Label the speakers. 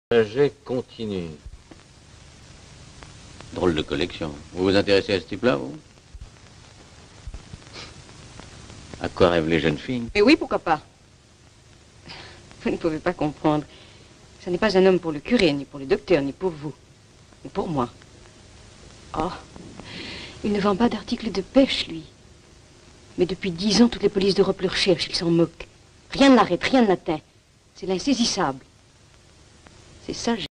Speaker 1: Trajet continu.
Speaker 2: Drôle de collection. Vous vous intéressez à ce type-là, vous? À quoi rêvent les jeunes filles?
Speaker 3: Mais oui, pourquoi pas? Vous ne pouvez pas comprendre. Ce n'est pas un homme pour le curé, ni pour le docteur, ni pour vous. Mais pour moi. Oh, il ne vend pas d'articles de pêche, lui. Mais depuis 10 ans, toutes les polices d'Europe le recherchent, ils s'en moquent. Rien ne l'arrête, rien ne l'atteint. C'est l'insaisissable. C'est ça,